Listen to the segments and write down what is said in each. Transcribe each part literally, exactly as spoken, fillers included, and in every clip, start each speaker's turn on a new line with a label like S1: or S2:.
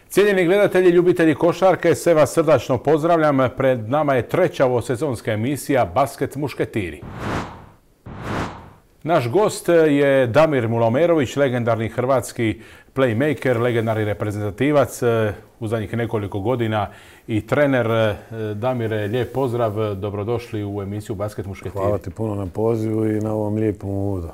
S1: Cijenjeni gledatelji, ljubitelji košarke, sve vas srdačno pozdravljam. Pred nama je treća ovosezonska emisija Basket mušketiri. Naš gost je Damir Mulomerović, legendarni hrvatski playmaker, legendarni reprezentativac u zadnjih nekoliko godina i trener. Damire, lijep pozdrav, dobrodošli u emisiju Basket mušketiri.
S2: Hvala ti puno na pozivu i na ovom lijepom uvodu.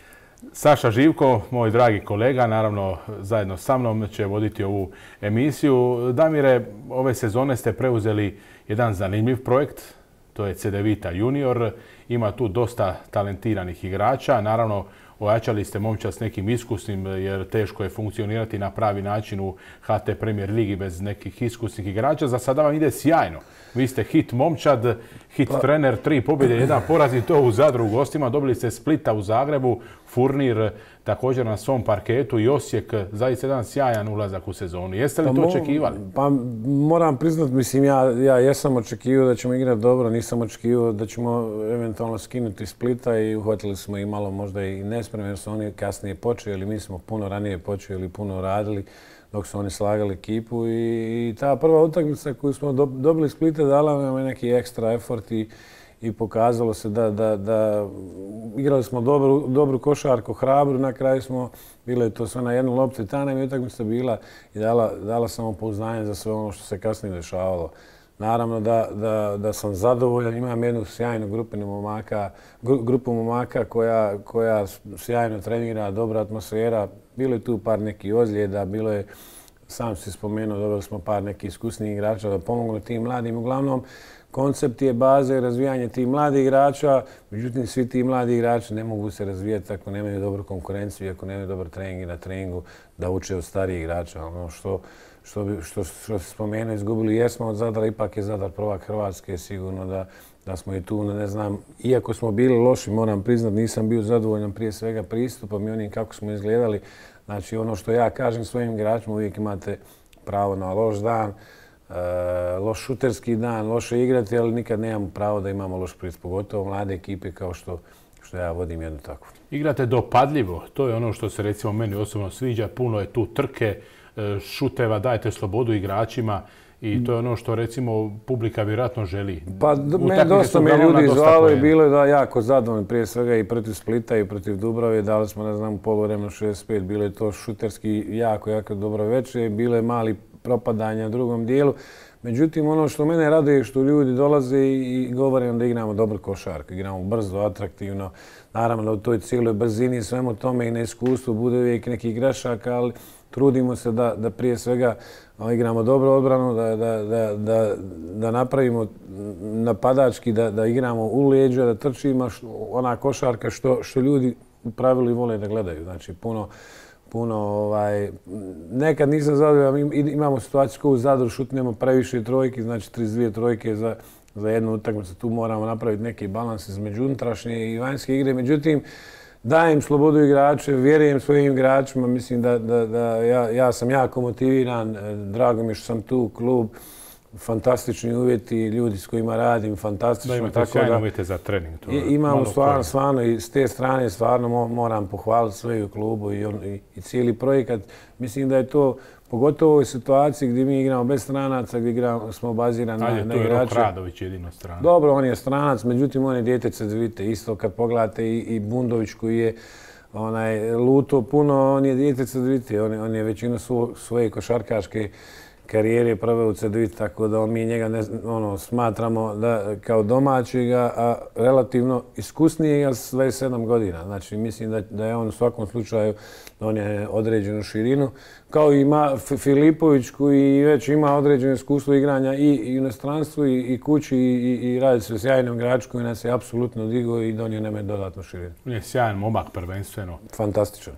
S1: Saša Živko, moj dragi kolega, naravno zajedno sa mnom će voditi ovu emisiju. Damire, ove sezone ste preuzeli jedan zanimljiv projekt, to je Cedevita Junior. Ima tu dosta talentiranih igrača. Naravno, ojačali ste momčad s nekim iskusnim jer teško je funkcionirati na pravi način u H T Premier ligi bez nekih iskusnih igrača. Za sada vam ide sjajno. Vi ste hit momčad, hit pa... trener, tri pobjede, jedan poraz i to u Zadru u gostima. Dobili ste Splita u Zagrebu, Furnir također na svom parketu i Osijek. Zaista jedan sjajan ulazak u sezonu. Jeste li pa, to očekivali?
S2: Pa moram priznat, mislim, ja, ja jesam očekivao da ćemo igrati dobro, nisam očekivao da ćemo eventualno skinuti Splita i uhvatili smo i malo možda i nespremno jer su oni kasnije počeli, mi smo puno ranije počeli, puno radili dok su oni slagali ekipu i, i ta prva utakmica koju smo do, dobili Splita dala nam je neki ekstra effort i, i pokazalo se da, da, da igrali smo dobru, dobru košarku, hrabru, na kraju smo, bilo je to sve na jednu loptu i ta nam je utakmica bila i dala, dala samopouzdanje za sve ono što se kasnije dešavalo. Naravno da, da, da sam zadovoljan, imam jednu sjajnu grupinu momaka, grupu momaka koja, koja sjajno trenira, dobra atmosfera. Bilo je tu par nekih ozljeda, bilo je, sam si spomenuo, dobili smo par nekih iskusnijih igrača da pomognu tim mladim. Uglavnom, koncept je baze razvijanje tih mladih igrača, međutim svi ti mladi igrači ne mogu se razvijati ako nemaju dobru konkurenciju, ako nemaju dobar trening na treningu da uče od starijih igrača. Ono što Što, bi, što, što se spomenuo, izgubili jesmo od Zadra, ipak je Zadar prvak Hrvatske, sigurno da, da smo i tu, ne znam, iako smo bili loši, moram priznat, nisam bio zadovoljan prije svega pristupom i onim kako smo izgledali. Znači, ono što ja kažem svojim igračima, uvijek imate pravo na loš dan, e, loš šuterski dan, loše igrati, ali nikad nemamo pravo da imamo loš pristup, pogotovo mlade ekipe kao što, što ja vodim jednu takvu.
S1: Igrate dopadljivo, to je ono što se recimo meni osobno sviđa, puno je tu trke, šuteva, dajete slobodu igračima i to je ono što recimo publika vjerojatno želi.
S2: Pa me dosta me ljudi zvalo i bilo je da jako zadovoljno prije svega i protiv Splita i protiv Dubrave. Dali smo, ne znam, u poluvremenu šezdeset pet, bilo je to šuterski jako, jako dobro večer, bilo je mali propadanja u drugom dijelu. Međutim, ono što mene raduje je što ljudi dolaze i govore da igramo dobro košarku, igramo brzo, atraktivno. Naravno da u toj cijeloj brzini i svemu tome i na iskustvu bude uvijek neki grešaka, ali trudimo se da, da prije svega igramo dobro odbranu, da, da, da, da, da napravimo napadački, da, da igramo u leđa, da trčimo ona košarka što, što ljudi u pravilu vole da gledaju. Znači, puno, puno ovaj, nekad nisam zadovoljan, imamo situaciju koju u Zadru šutnemo previše trojke, znači trideset dvije trojke za, za jednu utakmicu. Tu moramo napraviti neki balans između unutrašnje i vanjske igre. Međutim, dajem slobodu igrače, vjerujem svojim igračima, mislim da, da, da ja, ja sam jako motiviran, drago mi je što sam tu, klub, fantastični uvjeti, ljudi s kojima radim, fantastično.
S1: Da imate sjajne uvjete za trening. To
S2: imamo stvarno, stvarno i s te strane stvarno moram pohvaliti sve u klubu i, on, i, i cijeli projekat. Mislim da je to, pogotovo u ovoj situaciji gdje mi igramo bez stranaca, gdje igramo, smo bazirani na, na igrače.
S1: Ajde, tu je Rok Radović jedino stranac.
S2: Dobro, on je stranac, međutim on je dijete Cedevite. Isto kad pogledate i, i Bundović koji je onaj, luto puno, on je dijete Cedevite. On, on je većinu svo, svoje košarkaške karijere proveo u Cedeviti, tako da mi njega ne, ono, smatramo da kao domaćega, a relativno iskusnijega s dvadeset sedam godina. Znači, mislim da, da je on u svakom slučaju, on je određenu širinu. Kao i ima Filipović koji već ima određeno iskustvo igranja i, i u inostranstvu i, i kući i, i radi se o sjajnom igraču koji nas je apsolutno digao i donio nam je dodatnu širinu.
S1: On je sjajan momak prvenstveno.
S2: Fantastičan.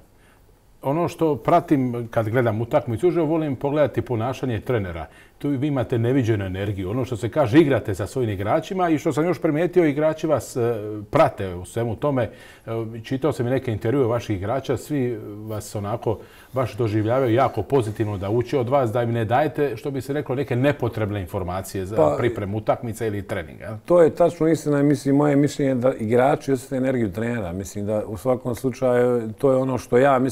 S1: Ono što pratim kad gledam utakmicu, uživo volim pogledati ponašanje trenera. Tu vi imate neviđenu energiju. Ono što se kaže, igrate sa svojim igračima i što sam još primijetio, igrači vas prate u svemu tome. Čitao sam i neke intervjue vaših igrača, svi vas onako baš doživljavaju jako pozitivno da uče od vas, da im ne dajete, što bi se reklo, neke nepotrebne informacije za pa, pripremu utakmice ili treninga.
S2: To je tačno istina. Mislim, moje mišljenje je da igrači osjete energiju trenera. Mislim da u svakom slučaju to je ono što ja mislim i tako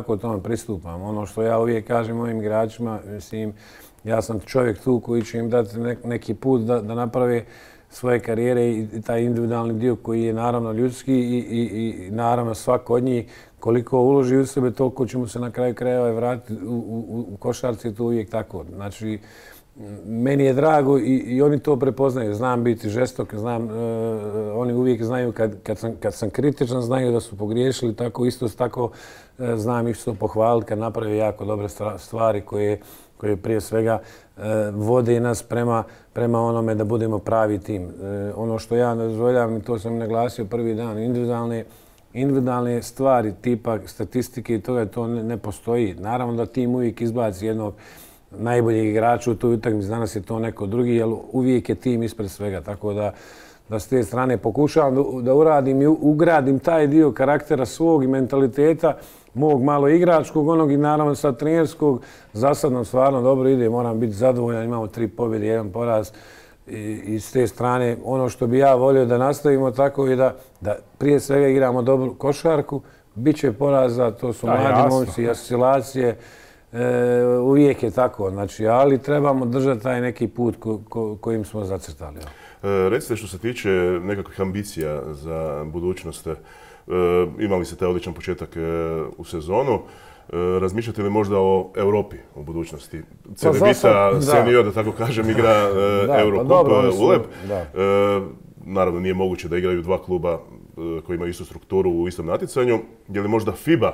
S2: tako tome pristupam. Ono što ja uvijek kažem mojim igračima, mislim, ja sam čovjek tu koji će im dati neki put da, da naprave svoje karijere i taj individualni dio koji je naravno ljudski i, i, i naravno svako od njih koliko uloži u sebe, toliko će mu se na kraju krajeva vratiti u, u, u košarci, je to uvijek tako. Znači, meni je drago i, i oni to prepoznaju. Znam biti žestok, znam, uh, oni uvijek znaju kad, kad, sam, kad sam kritičan, znaju da su pogriješili, tako isto tako uh, znam ih što pohvaliti kad naprave jako dobre stvari koje, koje prije svega uh, vode nas prema, prema onome da budemo pravi tim. Uh, ono što ja ne dozvoljavam, i to sam naglasio prvi dan, individualne individualne stvari tipa statistike i toga, to ne, ne postoji. Naravno da tim uvijek izbaci jednog najboljeg igrača u toj utakmici, danas je to neko drugi, jer uvijek je tim ispred svega. Tako da, da s te strane pokušavam da, da uradim i ugradim taj dio karaktera svog i mentaliteta, mog malo igračkog, onog i naravno sad trenerskog. Za sad nam stvarno dobro ide, moram biti zadovoljan, imamo tri pobjede, jedan poraz. I, i s te strane, ono što bi ja volio da nastavimo tako je da, da prije svega igramo dobru košarku, bit će poraza, to su da, mladi momci, asocijacije, e, uvijek je tako, znači, ali trebamo držati taj neki put ko, ko, kojim smo zacrtali.
S3: E, recite što se tiče nekakvih ambicija za budućnost, e, imali ste taj odličan početak e, u sezonu. Razmišljate li možda o Europi u budućnosti? Cedevita senior, da tako kažem, igra Eurocup U L E P. Naravno, nije moguće da igraju dva kluba koji imaju istu strukturu u istom natjecanju. Je li možda FIBA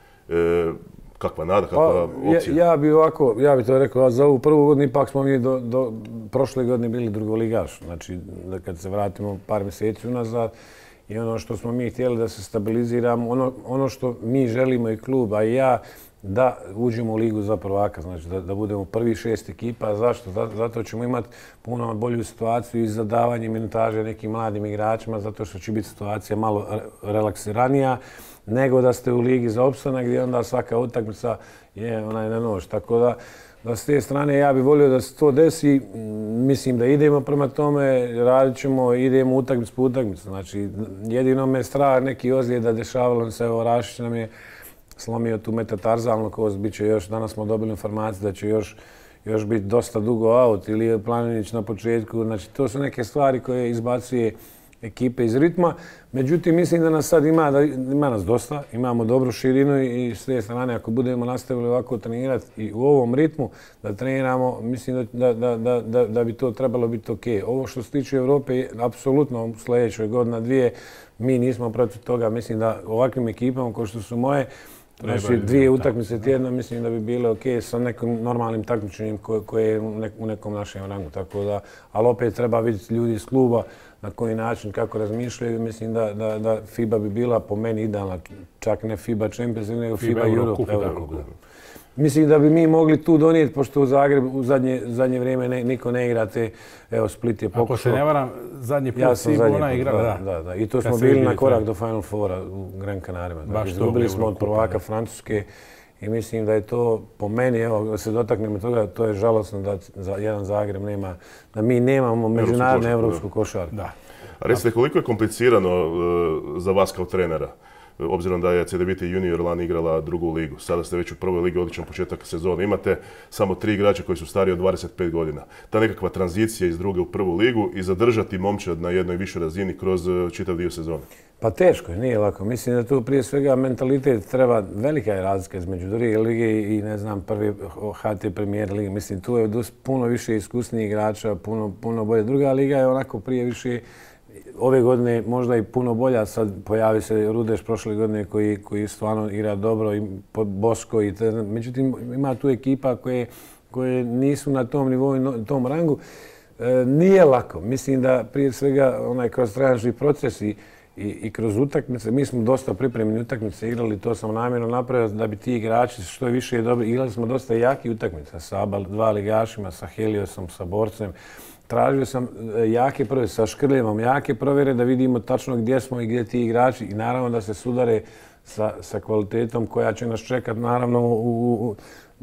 S3: kakva nada, kakva opcija?
S2: Ja, ja bi ovako, ja bi to rekao, za ovu prvu godinu ipak smo mi do, do prošle godine bili drugoligaš. Znači, da kad se vratimo par mjeseci unazad, i ono što smo mi htjeli da se stabiliziramo, ono, ono što mi želimo i klub, a i ja, da uđemo u ligu za prvaka, znači da, da budemo prvi šest ekipa. Zašto? Zato ćemo imati puno bolju situaciju i za davanje minutaže nekim mladim igračima, zato što će biti situacija malo relaksiranija nego da ste u ligi za opstanak gdje onda svaka utakmica je onaj na nož. Tako da, da s te strane ja bih volio da se to desi. Mislim da idemo prema tome, radit ćemo, idemo utakmicu po utakmicu. Znači, jedino me strah neki ozljeda dešavalo se, evo Rašić nam je slomio tu metatarzalnu kost, bit će još, danas smo dobili informaciju da će još, još biti dosta dugo out ili je Planinić na početku. Znači, to su neke stvari koje izbacuje ekipe iz ritma. Međutim, mislim da nas sad ima, da ima nas dosta, imamo dobru širinu i s te strane, ako budemo nastavili ovako trenirati i u ovom ritmu da treniramo, mislim da, da, da, da, da bi to trebalo biti ok. Ovo što se tiče Europe, apsolutno u sljedećoj godina dvije, mi nismo protiv toga. Mislim da ovakvim ekipama kao što su moje, znači dvije utakmice tjedno, mislim da bi bile ok sa nekim normalnim takmičenjem koje je u nekom našem rangu. Tako da, ali opet treba vidjeti ljudi iz kluba na koji način, kako razmišljaju. Mislim da, da, da FIBA bi bila po meni idealna, čak ne FIBA Champions, nego FIBA, FIBA Eurocup. Eurocup. Mislim da bi mi mogli tu donijeti, pošto u Zagrebu u zadnje, zadnje vrijeme ne, niko ne igra te, evo Split je pokušao.
S1: Ako se ne varam, zadnji put
S2: ja
S1: si ona igrala, da.
S2: Da, da. I to smo bili na korak do Final Fora u Gran Canarima. Dakle, izgubili smo od prvaka Francuske i mislim da je to po meni, evo da se dotaknemo toga, to je žalosno da za jedan Zagreb nema, da mi nemamo međunarodnu evropsku košarku.
S3: Da. A recite, koliko je komplicirano uh, za vas kao trenera? Obzirom da je Cedevita junior lani igrala drugu ligu. Sada ste već u prvoj ligi, odličan početak sezone. Imate samo tri igrača koji su stariji od dvadeset pet godina. Ta nekakva tranzicija iz druge u prvu ligu i zadržati momčad na jednoj višoj razini kroz čitav dio sezone.
S2: Pa teško je, nije lako. Mislim da tu prije svega mentalitet treba, velika je razlika između druge lige i ne znam prvi H T Premier lige. Mislim tu je puno više iskusnijih igrača, puno, puno bolje. Druga liga je onako prije više ove godine možda i puno bolja, sad pojavi se Rudeš prošle godine koji, koji stvarno igra dobro i Bosko i te, međutim ima tu ekipa koje, koje nisu na tom nivou i tom rangu. E, nije lako. Mislim da prije svega onaj kroz trenažni proces i, i, i kroz utakmice, mi smo dosta pripremljeni utakmice igrali, to sam namjerno napravio da bi ti igrači što je više dobri. Igrali smo dosta jaki utakmice sa dva ligašima, sa Heliosom, sa Borcem. Tražio sam jake provjere sa Škrljevom, jake provjere da vidimo tačno gdje smo i gdje ti igrači i naravno da se sudare sa, sa kvalitetom koja će nas čekati. Naravno, u, u,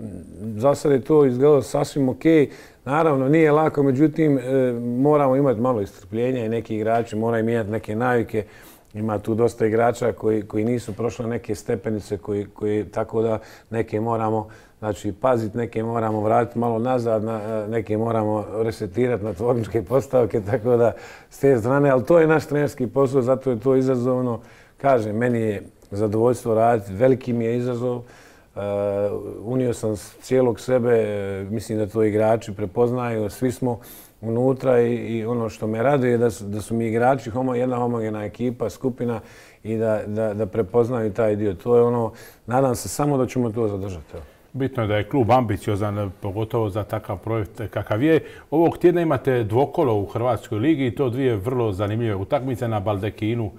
S2: za sad je to izgledalo sasvim ok. Naravno, nije lako, međutim, e, moramo imati malo istrpljenja i neki igrači moraju mijenjati neke navike. Ima tu dosta igrača koji, koji nisu prošli neke stepenice, koji, koji, tako da neke moramo znači, paziti, neke moramo vratiti malo nazad, na, neke moramo resetirati na tvorničke postavke, tako da s te strane, ali to je naš trenerski posao, zato je to izazovno. Kažem, meni je zadovoljstvo raditi, veliki mi je izazov. Uh, unio sam cijelog sebe, mislim da to igrači prepoznaju, svi smo unutra i, i ono što me raduje je da su, da su mi igrači homo, jedna homogena ekipa, skupina i da, da, da prepoznaju taj dio. To je ono, nadam se samo da ćemo to zadržati.
S1: Bitno je da je klub ambiciozan, pogotovo za takav projekt kakav je. Ovog tjedna imate dvokolo u Hrvatskoj ligi i to dvije vrlo zanimljive utakmice na Baldekinu.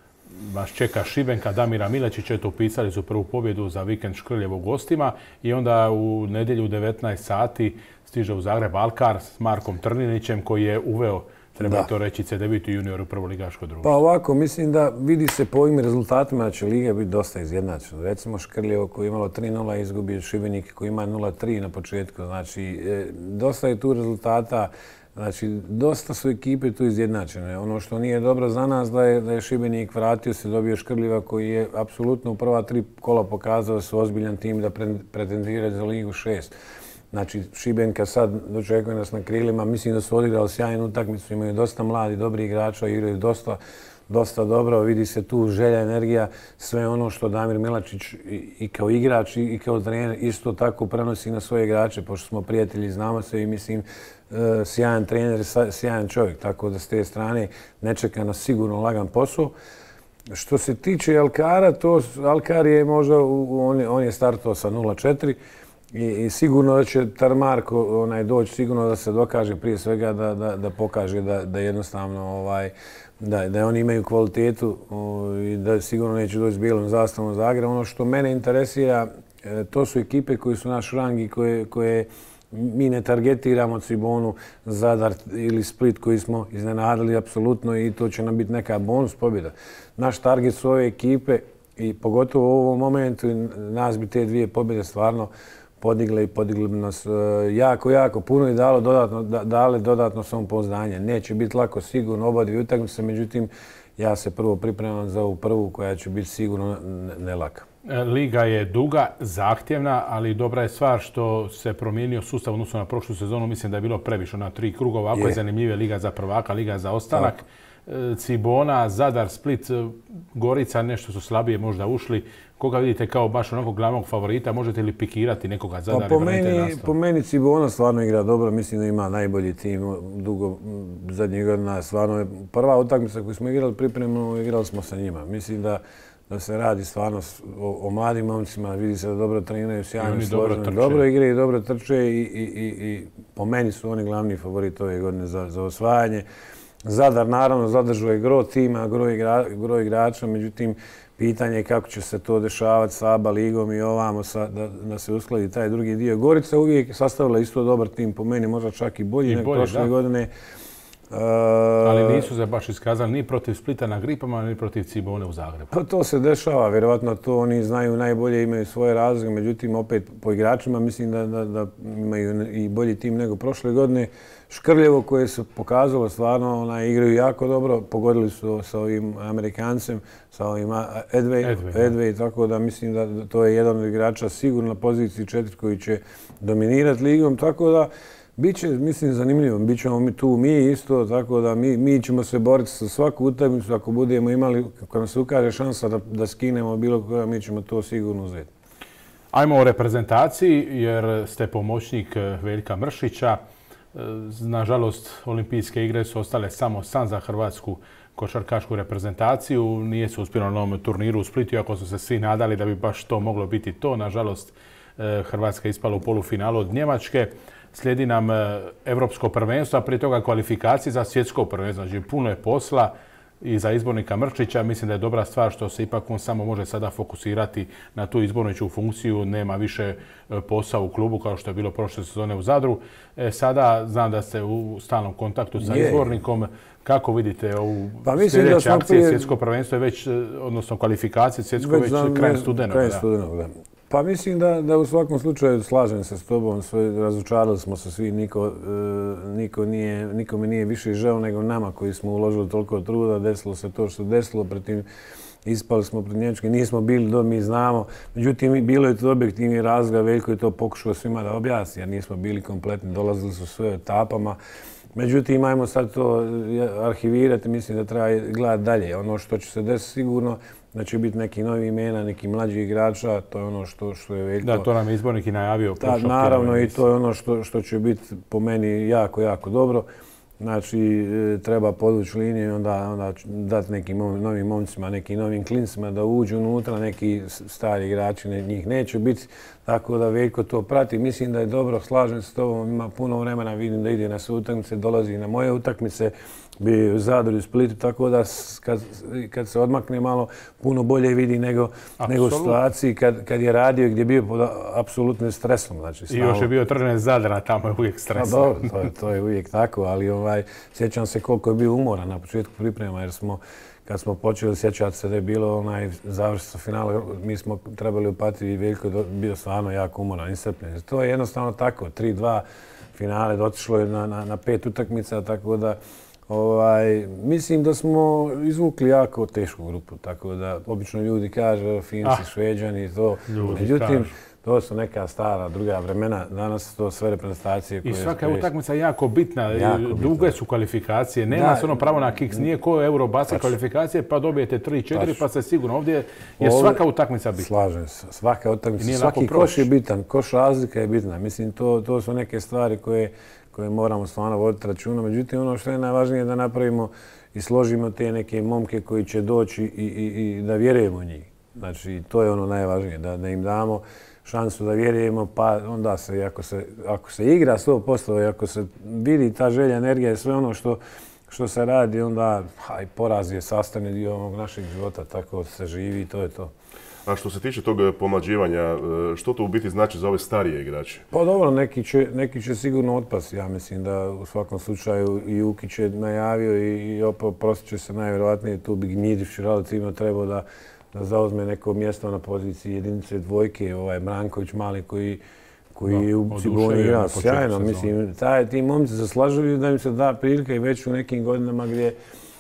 S1: Vas čeka Šibenka, Damira Milečića, to upisali su prvu pobjedu za vikend Škrljevo u gostima i onda u nedjelju u devetnaest sati stiže u Zagreb Alkar s Markom Trninićem koji je uveo, treba to reći, se debut junior u prvoligaško društvo.
S2: Pa ovako, mislim da vidi se po ovim rezultatima da će Liga biti dosta izjednačena. Recimo Škrljevo koji je imalo tri nula izgubio Šibenik koji ima nula tri na početku. Znači, dosta je tu rezultata. Znači, dosta su ekipe tu izjednačene. Ono što nije dobro za nas da je, da je Šibenik vratio se, dobio Škrljeva koji je apsolutno u prva tri kola pokazao da su ozbiljan tim da pretendira za Ligu šest. Znači, Šibenka sad dočekuje nas na krilima. Mislim da su odigrali sjajnu utakmicu, imaju dosta mladi, dobri igrača, igraju dosta, dosta dobro. Vidi se tu želja, energija, sve ono što Damir Milačić i, i kao igrač i, i kao trener isto tako prenosi na svoje igrače, pošto smo prijatelji, znamo se i mislim sjajan trener, sjajan čovjek, tako da s te strane ne čeka nas sigurno lagan posao. Što se tiče Alkara, to Alkar je možda, on je, on je startao sa nula četiri i, i sigurno da će Tarmarko onaj, doći, sigurno da se dokaže prije svega da, da, da pokaže da, da jednostavno ovaj, da, da oni imaju kvalitetu i da sigurno neće doći s bijelom zastavom Zagreba. Ono što mene interesira, to su ekipe koji su naš rang i koje, koje mi ne targetiramo Cibonu, Zadar ili Split koji smo iznenadili apsolutno i to će nam biti neka bonus pobjeda. Naš target su ove ekipe i pogotovo u ovom momentu nas bi te dvije pobjede stvarno podigle i podigli bi nas jako, jako puno i dalo dodatno, dale dodatno samopouzdanje. Neće biti lako sigurno oba dvije utakmice, međutim ja se prvo pripremam za ovu prvu koja će biti sigurno nelaka.
S1: Liga je duga, zahtjevna, ali dobra je stvar što se promijenio sustav odnosno na prošlu sezonu. Mislim da je bilo previše na tri kruga. Ovako je, je zanimljiva Liga za prvaka, Liga za ostanak. Tak. Cibona, Zadar, Split, Gorica nešto su slabije možda ušli. Koga vidite kao baš onako glavnog favorita? Možete li pikirati nekoga Zadar?
S2: Pa po, meni, po meni Cibona stvarno igra dobro. Mislim da ima najbolji tim dugo zadnjih godina. Stvarno je prva utakmica koju smo igrali pripremno, igrali smo sa njima. Mislim da da se radi stvarno o, o mladim momcima, vidi se da dobro treniraju, sjajno složeno, dobro igraju, dobro trče i, i, i, i po meni su oni glavni favoriti ove godine za, za osvajanje. Zadar naravno zadržuje gro tima, gro, igra, gro igrača, međutim pitanje je kako će se to dešavati sa A B A ligom i ovamo sa, da, da se uskladi taj drugi dio. Gorica uvijek sastavila isto dobar tim, po meni možda čak i bolji nego prošle da. godine.
S1: Uh, Ali nisu se baš iskazali ni protiv Splita na Gripama, ni protiv Cibone u Zagrebu.
S2: Pa to se dešava, vjerovatno to oni znaju najbolje, imaju svoje razloge, međutim opet po igračima mislim da, da, da imaju i bolji tim nego prošle godine. Škrljevo koje se pokazalo stvarno, ona, igraju jako dobro, pogodili su sa ovim Amerikancem, sa ovim Edway, Edway, tako da mislim da to je jedan od igrača sigurno na poziciji četiri koji će dominirati ligom, tako da biće, mislim, zanimljivo. Bićemo mi tu mi isto, tako da mi, mi ćemo se boriti sa svaku utakmicu. Ako budemo imali, ako nam se ukaže šansa da, da skinemo bilo koja, mi ćemo to sigurno uzeti.
S1: Ajmo o reprezentaciji, jer ste pomoćnik Veljka Mršića. Nažalost, olimpijske igre su ostale samo san za hrvatsku košarkašku reprezentaciju. Nije se uspjelo na ovom turniru u Splitu, iako su se svi nadali da bi baš to moglo biti to. Nažalost, Hrvatska je ispala u polufinalu od Njemačke. Slijedi nam Evropsko prvenstvo, a prije toga kvalifikacije za svjetsko prvenstvo. Znači, puno je posla i za izbornika Mršića. Mislim da je dobra stvar što se ipak on samo može sada fokusirati na tu izborničku funkciju. Nema više posla u klubu kao što je bilo prošle sezone u Zadru. E, sada znam da ste u stalnom kontaktu sa je. izbornikom. Kako vidite ovu
S2: pa
S1: sljedeće akcije prije... svjetsko prvenstvo je već, odnosno kvalifikacije svjetsko već, već krajem studenog?
S2: Krajem studenog, da. Pa mislim da, da u svakom slučaju slažem se s tobom, sve, razočarali smo se svi, niko, e, niko nije, nikome nije više žao nego nama koji smo uložili toliko truda, desilo se to što se desilo, protiv ispali smo pred Njemačke, nismo bili do, mi znamo. Međutim, bilo je to objektivni razloga, Veljko je to pokušao svima da objasni, jer nismo bili kompletni, dolazili su sve etapama. Međutim, ajmo sad to arhivirati, mislim da treba gledati dalje. Ono što će se desiti sigurno, da će biti neki novi imena, neki mlađi igrača, to je ono što, što je Veljko...
S1: Da, to nam je izbornik i najavio.
S2: Da, naravno, i to je ono što, što će biti po meni jako, jako dobro. Znači, treba podvući liniju i onda, onda dati nekim novim momcima, nekim novim klincima da uđu unutra, neki stari igrači, ne, njih neće biti. Tako da Veljko to prati. Mislim da je dobro, slažem se s tobom, ima puno vremena, vidim da ide na sve utakmice, dolazi na moje utakmice, bi u Zadru i Splitu, tako da kad, kad se odmakne malo, puno bolje vidi nego, nego u situaciji kad, kad je radio gdje je bio pod apsolutnim stresom. Znači,
S1: I još je bio trener Zadra, tamo je uvijek stres.
S2: Pa dobro, to je, to je uvijek tako, ali ovaj, sjećam se koliko je bio umoran na početku priprema, jer smo kad smo počeli sjećati se da je bilo onaj završeno finala, mi smo trebali upati i Veljko je bio stvarno jako umoran, iscrpljen. To je jednostavno tako, tri dva finale, otišlo je na, na, na pet utakmica, tako da ovaj, mislim da smo izvukli jako tešku grupu, tako da obično ljudi kažu Finci, ah, Šveđani i to. Međutim, kažu. To su neka stara, druga vremena. Danas su to sve reprezentacije koje...
S1: I svaka je utakmica jako bitna. Jako Duge bitna. Su kvalifikacije. Nema da, se ono pravo na kiks. Nije ko Eurobasket kvalifikacije pa dobijete tri četiri pa ste sigurno. Ovdje je ovdje, svaka utakmica bitna.
S2: Slažem se. Svaka utakmica. Svaki koš je bitan. Koš razlika je bitna. Mislim, to, to su neke stvari koje, koje moramo stvarno voditi računa. Međutim, ono što je najvažnije je da napravimo i složimo te neke momke koji će doći i, i, i da vjerujemo u njih. Znači, to je ono najvažnije. Da, da im damo šansu da vjerujemo, pa onda se, ako se, ako se igra sto posto i ako se vidi ta želja, energija i sve ono što, što se radi, onda aj, poraz je sastavni dio ovog našeg života, tako se živi i to je to.
S3: A što se tiče tog pomlađivanja, što to u biti znači za ove starije igrače?
S2: Pa dobro, neki će, neki će sigurno otpasti. Ja mislim da u svakom slučaju i Ukić je najavio i, i oprostit će se najvjerojatnije tu bi Gnjidić relativno trebao da da zauzme neko mjesto na poziciji jedinice dvojke, ovaj Branković mali koji koji da, u Ciboni igra sjajno. Mislim, taj, ti momci zaslažuju da im se da prilika i već u nekim godinama gdje,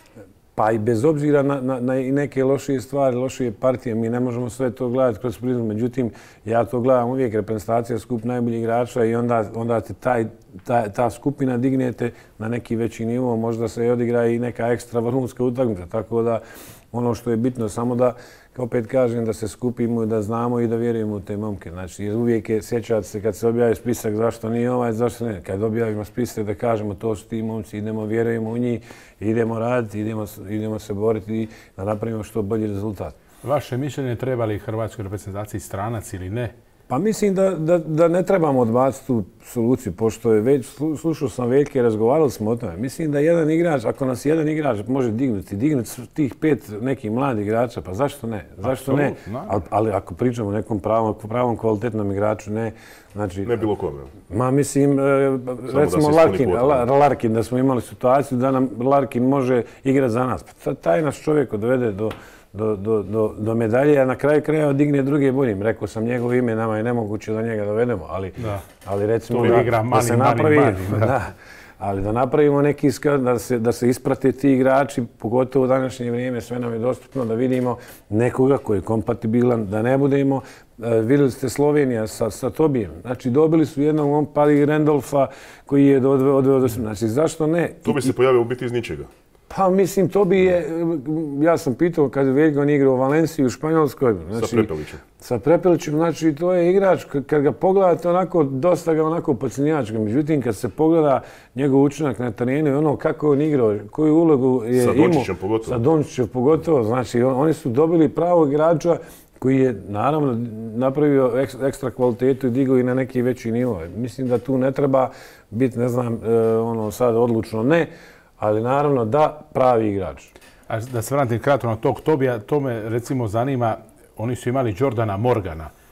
S2: pa i bez obzira na, na, na neke lošije stvari, lošije partije, mi ne možemo sve to gledati kroz prizmu. Međutim, ja to gledam uvijek, reprezentacija, skup najboljih igrača i onda, onda te taj, ta, ta skupina dignete na neki veći nivo, možda se i odigra i neka ekstra vrhunska utakmica. Tako da, ono što je bitno, samo da, opet kažem, da se skupimo, da znamo i da vjerujemo u te momke. Znači, jer uvijek je, sjećate se kad se objavi spisak zašto nije ovaj, zašto ne. Kad objavimo spisak da kažemo to su ti momci, idemo, vjerujemo u njih, idemo raditi, idemo, idemo se boriti i da napravimo što bolji rezultat.
S1: Vaše mišljenje, treba li Hrvatskoj reprezentaciji stranac ili ne?
S2: Pa mislim da, da, da ne trebamo odbaciti tu soluciju, pošto je već, slušao sam Veljke, razgovarali smo o tome. Mislim da jedan igrač, ako nas jedan igrač može dignuti, dignuti tih pet nekih mladih igrača, pa zašto ne? Zašto Absolut, ne? Ali, ali ako pričamo o nekom pravom, pravom kvalitetnom igraču, ne. Znači,
S3: ne bilo kome.
S2: Ma mislim, recimo da Larkin, Larkin, da smo imali situaciju da nam Larkin može igrati za nas. Pa taj nas čovjek odvede do... Do, do, do, do medalje, a na kraju krajeva digne druge boljim. Rekao sam njegovo ime, nama je nemoguće da njega dovedemo, ali, ali recimo da,
S1: igra
S2: da se napravi, da. Da, ali da napravimo neki iskaz, da se, da se isprate ti igrači, pogotovo u današnje vrijeme, sve nam je dostupno da vidimo nekoga koji je kompatibilan, da ne budemo. Vidjeli ste Slovenija sa, sa Tobijem. Znači, dobili su jednog momka i Randolfa koji je odveo do... do znači, zašto ne?
S3: To bi se pojavio u biti iz ničega.
S2: Pa mislim, to bi je, ja sam pitao kad je Veljko igrao u Valenciji u Španjolskoj. Znači,
S3: sa Prepelićem. Sa
S2: Prepelićem, znači to je igrač, kad ga pogledate onako, dosta ga onako podcenjivačka. Međutim, kad se pogleda njegov učinak na terenu i ono kako on igrao, koju ulogu je imao.
S3: Sa Dončićem pogotovo.
S2: Sa Dončićem pogotovo, znači on, oni su dobili pravog igrača koji je naravno napravio ekstra kvalitetu i digao i na neki veći nivo. Mislim da tu ne treba biti, ne znam, ono sad odlučno ne, ali naravno da, pravi igrač.
S1: A da se vratim kratko na tog Tobija, to me recimo zanima, oni su imali Jordana Morgana,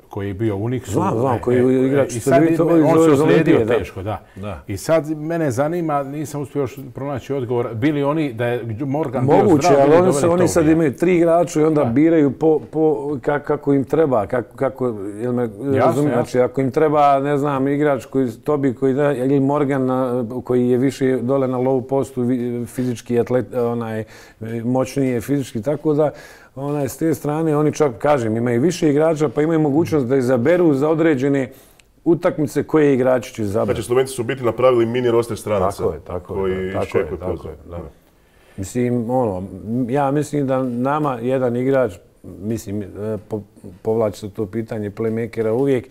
S1: koji je bio u Unixu.
S2: Znam, znam, koji je igrač.
S1: I sad on se oslijedio teško, da. I sad mene zanima, nisam uspio još pronaći odgovor, bili oni da je Morgan bio zdrav?
S2: Moguće, ali oni, se, oni sad imaju tri igrača i onda da. biraju po, po, kako im treba. Kako, kako, jel me razumijem? Znači, ako im treba, ne znam, igrač koji, Tobi koji da, ili Morgan koji je više dole na low postu, fizički atlet, onaj, moćnije fizički, tako da onaj, s te strane oni čak, kažem, imaju više igrača pa imaju mogućnost da izaberu za određene utakmice koje igrači će izabrati.
S3: Znači, Slovenci su biti napravili mini roster stranaca
S2: tako je, tako
S3: koji
S2: iščekuju poziv. Mislim, ono, ja mislim da nama jedan igrač, mislim, po, povlači se to pitanje playmakera uvijek.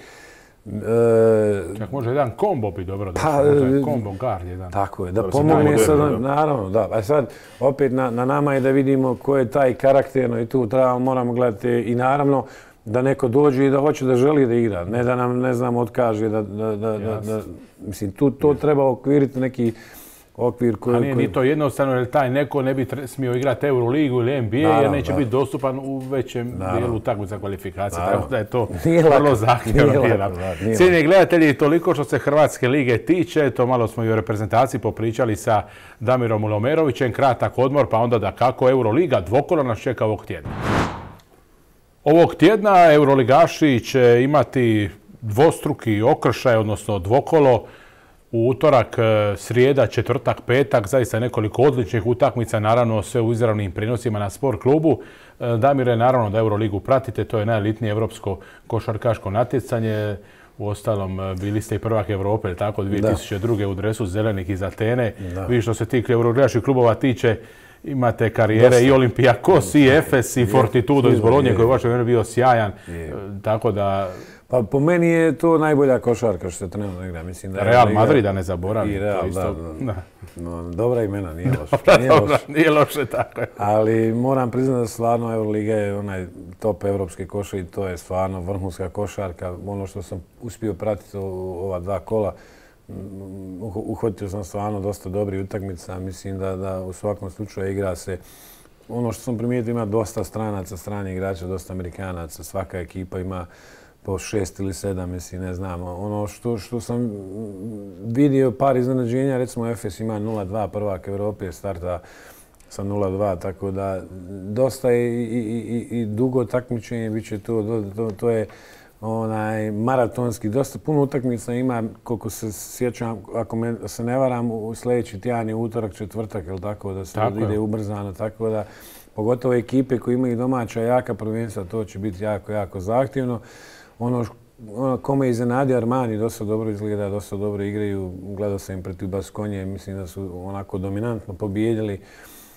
S1: E, Čak može jedan kombo bi dobro da pa, može kombo guard jedan.
S2: Tako je, da pomogne sad, da. naravno, da. A sad, opet na, na nama je da vidimo ko je taj karakterno i tu trebamo, moramo gledati i naravno da neko dođe i da hoće da želi da igra. Ne da nam, ne znam, otkaže da, da, da, da, da mislim, tu to treba okviriti neki okvir koji...
S1: A nije koji... ni to jednostavno, jer taj neko ne bi smio igrati Euroligu ili N B A naravno, jer neće da. biti dostupan u većem naravno. dijelu takmica kvalifikacije. Tako da je to vrlo zahtjevno. Cijenjeni gledatelji, toliko što se Hrvatske lige tiče, to malo smo i o reprezentaciji popričali sa Damirom Ulomerovićem, kratak odmor, pa onda da kako Euroliga dvokolo nas čeka ovog tjedna. Ovog tjedna Euroligaši će imati dvostruki okršaj, odnosno dvokolo. U utorak, srijeda, četvrtak, petak, zaista nekoliko odličnih utakmica, naravno sve u izravnim prinosima na Sport klubu. Damire, naravno da Euroligu pratite, to je najelitnije evropsko košarkaško natjecanje. Uostalom, bili ste i prvak Evrope, tako, dvije tisuće druge. u dresu zelenih iz Atene. Da. Vi što se tih euroligaških klubova tiče, imate karijere Dosta. i Olympiakos, i Efes, i Fortitudo iz Bolonje, koji je u vašem vremenu bio sjajan. Je. Tako da...
S2: Pa po meni je to najbolja košarka što se trenutno igra. Mislim da
S1: Real Madrid, da ne zaboravim.
S2: I Real, isto... da. da. No, dobra imena, nije loše.
S1: Dobra, nije, dobra, loše. nije loše, tako je.
S2: Ali moram priznati da stvarno Euroliga je onaj top evropske koše i to je stvarno vrhunska košarka. Ono što sam uspio pratiti ova dva kola, uhvatio sam stvarno dosta dobrih utakmica. Mislim da, da u svakom slučaju igra se. Ono što sam primijetio, ima dosta stranaca, stranih igrača, dosta Amerikanaca. Svaka ekipa ima po šest ili sedam, mislim, ne znam. Ono što, što sam vidio par iznenađenja, recimo Efes ima nula dva, prvak Evrope starta sa nula dva, tako da dosta je i, i, i, i dugo takmičenje, bit će to, to, to je onaj maratonski, dosta puno utakmica ima, koliko se sjećam, ako me, se ne varam, u sljedeći tjedan je utorak, četvrtak, ili tako, da se tako ide je. ubrzano, tako da pogotovo ekipe koji imaju domaća jaka prvenstva, to će biti jako, jako zahtjevno. Ono, ono kome je iznenadio Armani, dosta dobro izgleda, dosta dobro igraju. Gledao sam im protiv Baskonje, mislim da su onako dominantno pobijedili. E,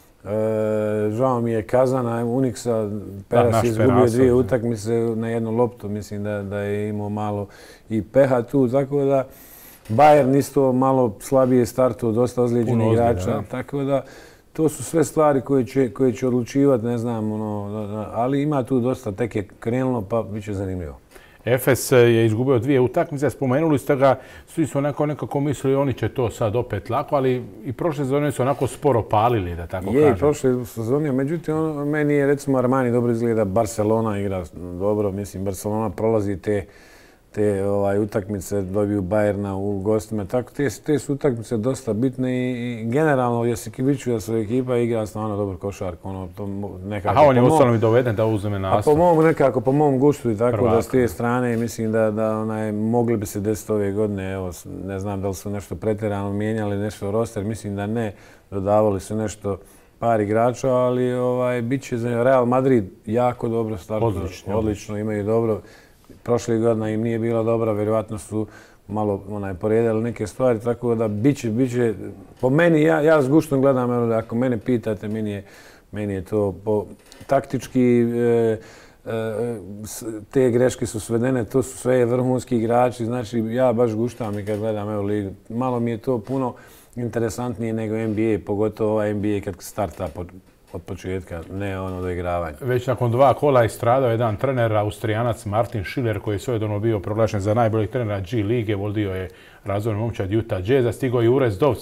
S2: žao mi je Kazana, Unixa, Peras je izgubio dvije utakmice na jednu loptu. Mislim da, da je imao malo i peha tu, tako da Bayern isto malo slabije startuo, dosta ozlijeđenih igrača. Da. Tako da to su sve stvari koje će, koje će odlučivati, ne znam, ono, ali ima tu dosta, tek je krenulo pa bit će zanimljivo.
S1: Efes je izgubio dvije utakmice, spomenuli ste ga, svi su onako nekako mislili oni će to sad opet lako, ali i prošle sezone su onako sporo palili, da tako kažem.
S2: Je, prošle sezone, međutim, on, meni je recimo Armani dobro izgleda, Barcelona igra dobro, mislim, Barcelona prolazi te, te ovaj, utakmice, dobiju Bayerna u gostima, tako te, te su utakmice dosta bitne i, i generalno Jasikiviću da su ekipa igra stvarno dobro košarku. Ono, to nekako,
S1: aha, on je uostalom i doveden da uzme nastav.
S2: A po mom, nekako, po mom guštu i tako Prvaka. Da s te strane mislim da, da onaj, mogli bi se desiti ove godine, evo, ne znam da li su nešto pretjerano mijenjali, nešto roster, mislim da ne, dodavali su nešto par igrača, ali ovaj, bit će za Real Madrid jako dobro startuje, odlično, odlično, imaju dobro. Prošle godina im nije bila dobra, vjerojatno su malo onaj, poredali neke stvari, tako da biće, biće, po meni, ja, ja s guštom gledam, ako mene pitate, meni je, meni je to po, taktički, e, e, te greške su svedene, to su sve vrhunski igrači, znači ja baš guštam i kad gledam evo ligu. Malo mi je to puno interesantnije nego N B A, pogotovo ovaj N B A kad starta pod, od početka, ne ono do igravanja.
S1: Već nakon dva kola je stradao jedan trener, Austrijanac Martin Schiller, koji je svojedobno bio proglašen za najboljeg trenera G lige, vodio je razvojnu momčad Utah Jazza, stigao je Ures Dovc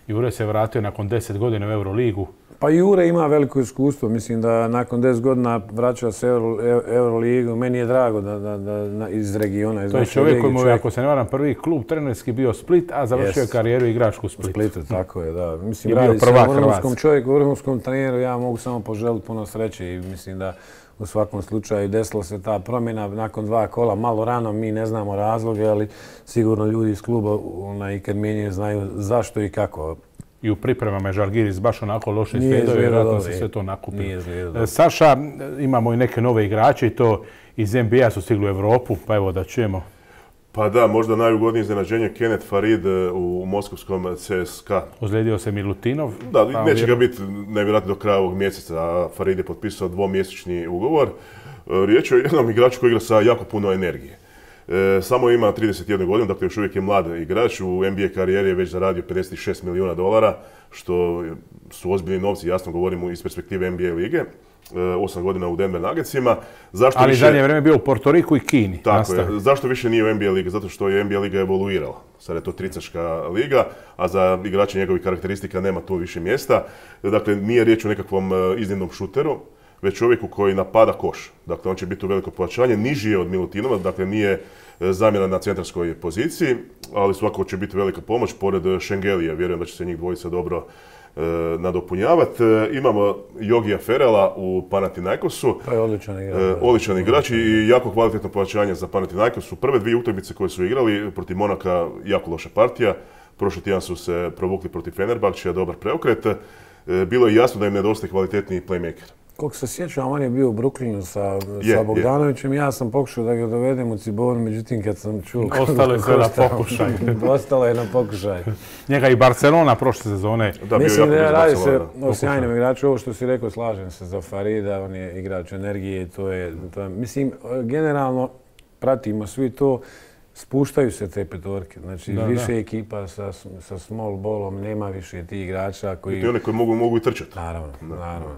S1: Jure se vratio nakon deset godina u Euroligu.
S2: Pa Jure ima veliko iskustvo. Mislim da nakon deset godina vraća se u Euroligu. Meni je drago da, da, da iz regiona. Iz
S1: to je čovjek koji mu je, ako se ne varam, prvi klub trenerski bio Split, a završio je yes. karijeru igračku u Splitu.
S2: Splitu, tako je, da. Mislim, radi se o vrhunskom čovjeku, vrhunskom treneru. Ja mogu samo poželiti puno sreće i mislim da u svakom slučaju desila se ta promjena nakon dva kola. Malo rano, mi ne znamo razloge, ali sigurno ljudi iz kluba i kad mijenjaju znaju zašto i kako.
S1: I u pripremama je Žalgiris baš onako loše izgledao i vjerojatno se sve to nakupilo. Saša, imamo i neke nove igrače i to iz N B A su stigli u Europu, pa evo da čujemo.
S3: Pa da, možda najugodnije iznenađenje Kenneth Farid u moskovskom C S K A.
S1: Ozlijedio se Milutinov.
S3: Da, pa neće ga biti najvjerojatnije do kraja ovog mjeseca, a Farid je potpisao dvomjesečni ugovor. Riječ je o jednom igraču koji igra sa jako puno energije. E, samo ima trideset jednu godinu, dakle još uvijek je mlad igrač. U N B A karijeri je već zaradio pedeset šest milijuna dolara, što su ozbiljni novci, jasno govorimo iz perspektive N B A lige. E, osam godina u Denver Nuggetsima. Zašto
S1: Ali
S3: više...
S1: zadnje vrijeme bio u Portoriku i Kini.
S3: Tako je. Zašto više nije u N B A ligi? Zato što je N B A liga evoluirala. Sad je to tricaška liga, a za igrače njegovih karakteristika nema tu više mjesta. Dakle, nije riječ o nekakvom iznimnom šuteru, već čovjeku koji napada koš. Dakle, on će biti u veliko pojačanje, niži je od Milutinova, dakle nije zamjena na centarskoj poziciji, ali svakako će biti velika pomoć pored Šengelija. Vjerujem da će se njih dvojica dobro e, nadopunjavati. E, imamo Jogija Ferela u Panathinaikosu.
S2: To je odličan igrač.
S3: E, odličan igrač i jako kvalitetno pojačanje za Panathinaikosu. Prve dvije utakmice koje su igrali protiv Monaka, jako loša partija. Prošli tjedan su se provukli protiv Fenerbahčeja, dobar preokret. E, bilo je jasno da im nedostaje kvalitetniji playmaker.
S2: Koliko se sjećam, on je bio u Brooklynu sa, yeah, sa Bogdanovićem. Yeah. Ja sam pokušao da ga dovedem u Cibonu, međutim kad sam čuo...
S1: Ostalo je sve na pokušaj.
S2: Ostalo je na pokušaj.
S1: Njega i Barcelona prošle sezone.
S2: Da, mislim da radi se o sjajnom igraču. Ovo što si rekao, slažem se za Farida. On je igrač energije i to je, to je... Mislim, generalno pratimo svi to. Spuštaju se te petorke. Znači, da, više da. ekipa sa, sa small ballom, nema više tih igrača koji...
S3: I one koji mogu, mogu i trčati.
S2: Naravno, da. naravno.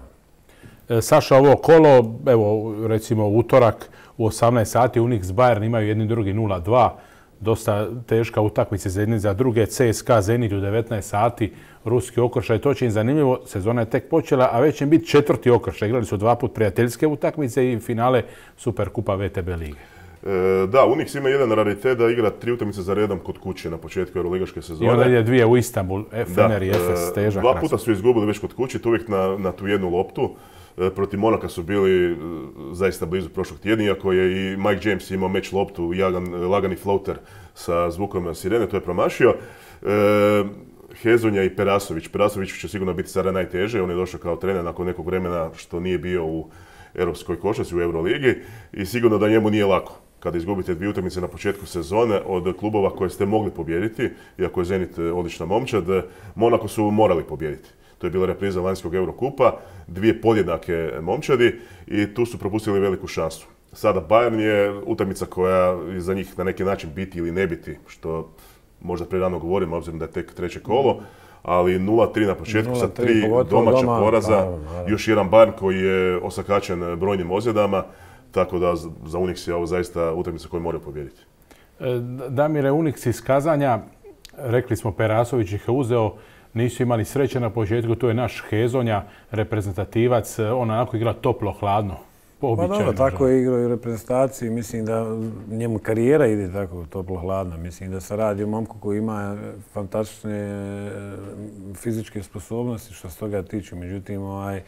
S1: Saša, ovo kolo, evo recimo utorak u osamnaest sati Unix Bayern imaju jedni drugi nula dva. Dosta teška utakmica za jedni za druge. C S K A Zenit u devetnaest sati, ruski okršaj. To će im zanimljivo, sezona je tek počela, a već će biti četvrti okršaj. Igrali su dva put prijateljske utakmice i finale Superkupa V T B lige.
S3: E, da, Unix ima jedan raritet da igra tri utakmice za redom kod kuće na početku euroligaške sezone.
S1: I onda ide dvije u Istanbul, Fener i Efes, težak.
S3: Dva puta su izgubili već kod kuće, to uvijek na, na tu jednu loptu. Protiv Monaka su bili zaista blizu prošlog tjedna, iako je i Mike James imao meč loptu, jagan, lagani floater sa zvukom sirene, to je promašio. E, Hezonja i Perasović. Perasović će sigurno biti sada najteže, on je došao kao trener nakon nekog vremena što nije bio u europskoj košarci, u Euroligi i sigurno da njemu nije lako. Kada izgubite dvije utakmice na početku sezone od klubova koje ste mogli pobijediti, iako je Zenit odlična momčad, Monako su morali pobijediti. To je bila repriza lanjskog Eurokupa, dvije podjednake momčadi i tu su propustili veliku šansu. Sada Bayern je utakmica koja za njih na neki način biti ili ne biti, što možda prerano govorimo, obzirom da je tek treće kolo, ali nula tri na početku sa tri domaća doma, poraza, naravno, naravno. Još jedan Bayern koji je osakačen brojnim ozljedama, tako da za Unix je ovo zaista utakmica koju moraju pobijediti.
S1: Damire, Unix iz Kazanja, rekli smo Perasović ih je uzeo, nisu imali sreće na početku, to je naš Hezonja, reprezentativac, on onako igra toplo-hladno.
S2: Pa dobro, tako je igrao i u reprezentaciji, mislim da njemu karijera ide tako toplo-hladno. Mislim da se radi o momku koji ima fantastične fizičke sposobnosti što se toga tiče. Međutim, ovaj,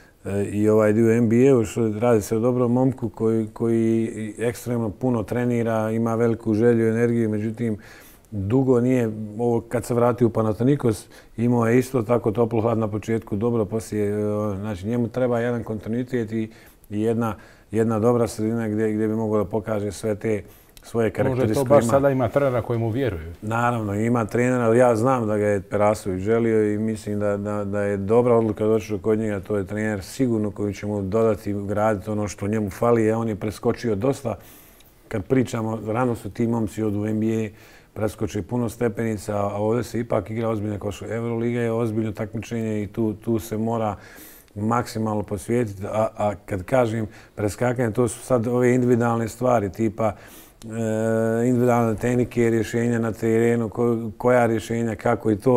S2: i ovaj dio N B A-u, što radi se o dobrom momku koji, koji ekstremno puno trenira, ima veliku želju i energiju, međutim, dugo nije, ovo kad se vrati u Panathinaikos, imao je isto tako toplo hlad na početku, dobro poslije, znači njemu treba jedan kontinuitet i jedna, jedna dobra sredina gdje, gdje bi mogao da pokaže sve te svoje karakteristike.
S1: Može to baš sada ima trenera koji mu vjeruju.
S2: Naravno, ima trenera, ali ja znam da ga je Perasović želio i mislim da, da, da je dobra odluka došla kod njega, to je trener sigurno koji će mu dodati, graditi ono što njemu fali, a on je preskočio dosta. Kad pričamo, rano su ti momci od u N B A, preskoči puno stepenica, a ovdje se ipak igra ozbiljno košarka. Euroliga je ozbiljno takmičenje i tu, tu se mora maksimalno posvijetiti. A, a kad kažem preskakanje, to su sad ove individualne stvari, tipa e, individualne tehnike, rješenja na terenu, ko, koja rješenja, kako i to.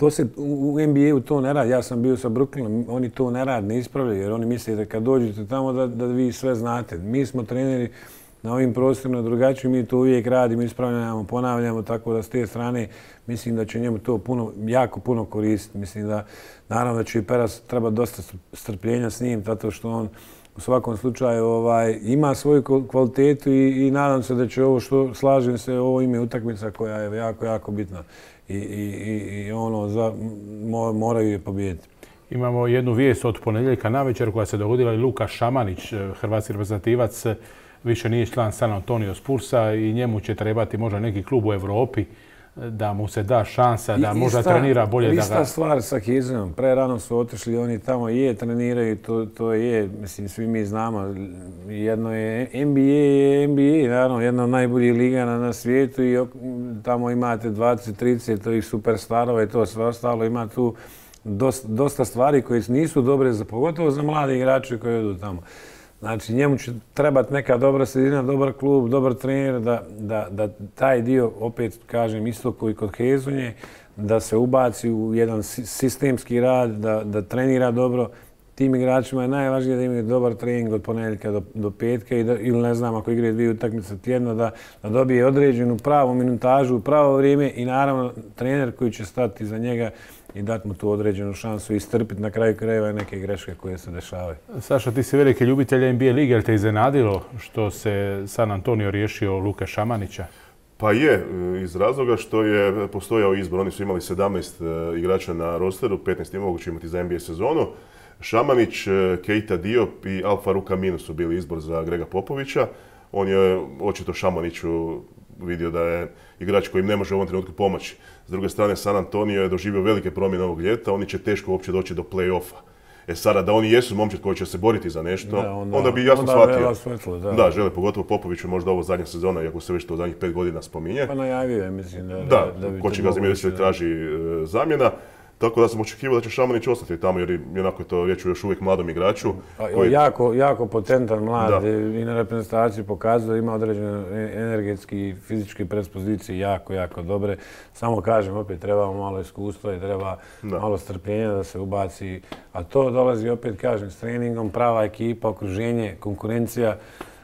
S2: To se u N B A-u to ne radi. Ja sam bio sa Brooklynom, oni to ne radi, ne ispravljaju, jer oni misle da kad dođete tamo da, da vi sve znate. Mi smo treneri na ovim prostorima drugačiji, mi to uvijek radimo, ispravljamo, ponavljamo, tako da s te strane mislim da će njemu to puno, jako puno koristiti. Mislim da, naravno da će i Peras treba dosta strpljenja s njim, zato što on u svakom slučaju ovaj, ima svoju kvalitetu i, i nadam se da će ovo što, slažem se, ovo ime utakmica koja je jako, jako bitna. I, i, i ono, za, moraju je pobijediti.
S1: Imamo jednu vijest od ponedjeljka navečer koja se dogodila i Luka Šamanić, hrvatski reprezentativac, više nije član San Antonio Spursa i njemu će trebati možda neki klub u Europi da mu se da šansa da možda trenira bolje. Da ga...
S2: Ista stvar sa Hizom. Pre rano su otišli, oni tamo je treniraju, to, to je, mislim, svi mi znamo. Jedno je N B A, je N B A, naravno, jedna od najboljih liga na, na svijetu i tamo imate dvadeset trideset ovih superstarova i to sve ostalo. Ima tu dosta, dosta stvari koje nisu dobre, za, pogotovo za mlade igrače koji odu tamo. Znači, njemu će trebati neka dobra sredina, dobar klub, dobar trener, da, da, da taj dio, opet kažem, isto koji kod Hezonje, da se ubaci u jedan sistemski rad, da, da trenira dobro. Tim igračima je najvažnije da imaju dobar trening od ponedjeljka do, do petka i da, ili ne znam, ako igraju dvije utakmice tjedno, da, da dobije određenu pravu minutažu u pravo vrijeme i naravno trener koji će stati za njega i dati mu tu određenu šansu i istrpiti na kraju krajeva neke greške koje se dešavaju.
S1: Saša, ti si veliki ljubitelj N B A lige, jer te iznenadilo što se San Antonio riješio Luke Šamanića?
S3: Pa je, iz razloga što je postojao izbor. Oni su imali sedamnaest igrača na rosteru, petnaest je moguće imati za N B A sezonu. Šamanić, Keita Diop i Al Farouq Aminu su bili izbor za Grega Popovića. On je očito Šamaniću vidio da je igrač koji im ne može u ovom trenutku pomoći. S druge strane, San Antonio je doživio velike promjene ovog ljeta, oni će teško uopće doći do play-offa. E sada, da oni jesu momčad koji će se boriti za nešto, da, onda, onda bi jasno shvatio.
S2: Svetlo, da.
S3: da, žele pogotovo Popoviću možda ovo zadnja sezona, iako se već to zadnjih pet godina spominje.
S2: Pa najavio je, mislim. Da,
S3: da,
S2: da, da
S3: ko će ga zamijeniti ili traži e, zamjena. Tako da sam očekivao da će Šamanić ostati tamo, jer jednako je to riječ o još uvijek mladom igraču.
S2: Koji... Jako, jako potentan mlad da. I na reprezentaciji pokazao, ima određene energetski i fizičke predispozicije jako, jako dobre. Samo kažem, opet treba malo iskustva i treba da. malo strpljenja da se ubaci. A to dolazi, opet kažem, s treningom, prava ekipa, okruženje, konkurencija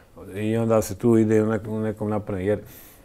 S2: i onda se tu ide u nekom, nekom napravljenju. Jer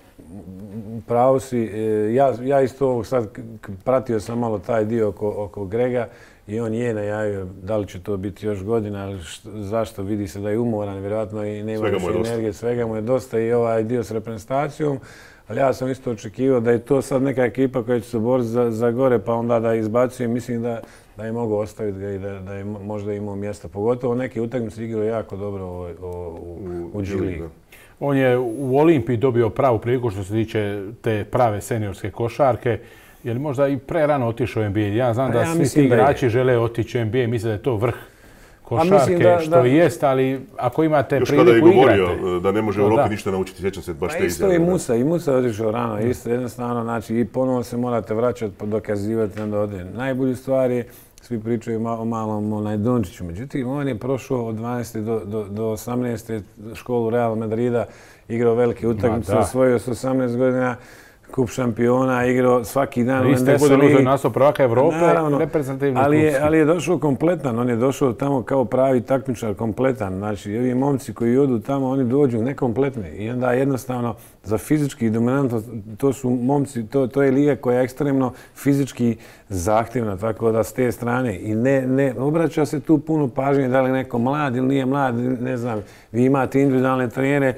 S2: pravo si, ja, ja isto sad pratio sam malo taj dio oko, oko Grega i on je najavio da li će to biti još godina, ali što, zašto vidi se da je umoran, vjerojatno i nema više energije, svega mu je dosta i ovaj dio s reprezentacijom. Ali ja sam isto očekivao da je to sad neka ekipa koja će se boriti za, za gore, pa onda da izbacuje. Mislim da, da je mogu ostaviti ga i da, da je možda imao mjesta. Pogotovo neke utakmice igrao jako dobro u, u, u, u G-League.
S1: On je u Olimpiji dobio pravu priliku što se tiče te prave seniorske košarke. Je li možda i pre rano otišao u N B A? Ja znam da ja svi ti igrači žele otići u N B A, misle da je to vrh košarke, da, što da, jest, ali ako imate
S3: još
S1: priliku igrate. Još kada je govorio
S3: da ne može u Europi ništa naučiti, sjećam se baš te izjave.
S2: Isto i Musa, i Musa je otišao rano, isto jednostavno, znači i ponovno se morate vraćati, dokazivati, onda ode. Najbolju stvar je, svi pričaju o malom onaj Dončiću, međutim, on je prošao od dvanaeste do, do, do osamnaeste školu Real Madrida, igrao velike utakmice, osvojio s osamnaest godina, kup šampiona, igrao svaki dan.
S1: Vi ste godine uzeli naslov prvaka Evrope, reprezentativni
S2: ali je, ali je došao kompletan, on je došao tamo kao pravi takmičar, kompletan. Znači, ovi momci koji odu tamo, oni dođu nekompletni i onda jednostavno za fizički dominantno, to su momci, to, to je liga koja je ekstremno fizički zahtjevna, tako da s te strane i ne, ne obraća se tu puno pažnje da li neko mlad ili nije mlad, ne znam, vi imate individualne trenere,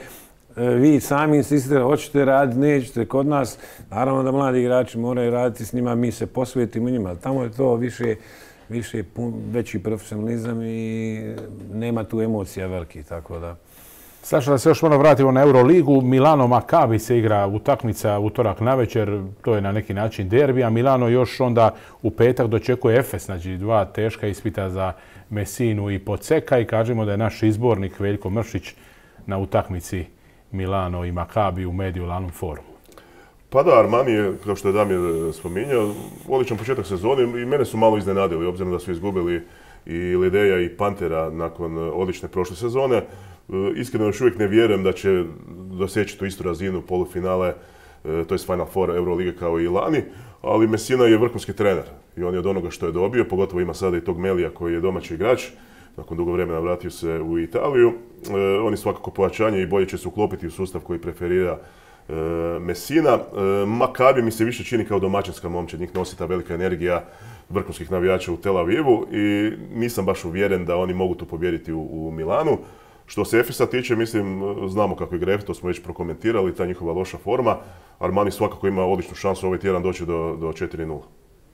S2: vi sami insistirate, hoćete raditi, nećete kod nas. Naravno da mladi igrači moraju raditi s njima, mi se posvetimo njima. Tamo je to više, više veći profesionalizam i nema tu emocija velikih, tako da.
S1: Saša, da se još malo vratimo na Euroligu. Milano Maccabi se igra utakmica utorak navečer, to je na neki način derbi, a Milano još onda u petak dočekuje Efes, znači dva teška ispita za Messinu i Podseka i kažemo da je naš izbornik Veljko Mršić na utakmici Milano i Maccabi u Mediolanum forumu.
S3: Pa da, Armani je, kao što je Damir spominjao, odličan početak sezone i mene su malo iznenadili, obzirom da su izgubili i Lideja i Pantera nakon odlične prošle sezone. Iskreno još uvijek ne vjerujem da će doseći tu istu razinu polufinale to je Final Four Eurolige kao i lani, ali Messina je vrhunski trener i on je od onoga što je dobio, pogotovo ima sada i tog Melija koji je domaći igrač, nakon dugo vremena vratio se u Italiju. E, oni svakako pojačanje i bolje će se uklopiti u sustav koji preferira e, Messina. E, Maccabi mi se više čini kao domaćinska momčad, njih nosi ta velika energija vrhunskih navijača u Tel Avivu i nisam baš uvjeren da oni mogu tu pobijediti u, u Milanu. Što se Efesa tiče, mislim, znamo kako igra Efes, to smo već prokomentirali, ta njihova loša forma. Armani svakako ima odličnu šansu ovaj tjedan doći do, do četiri nula.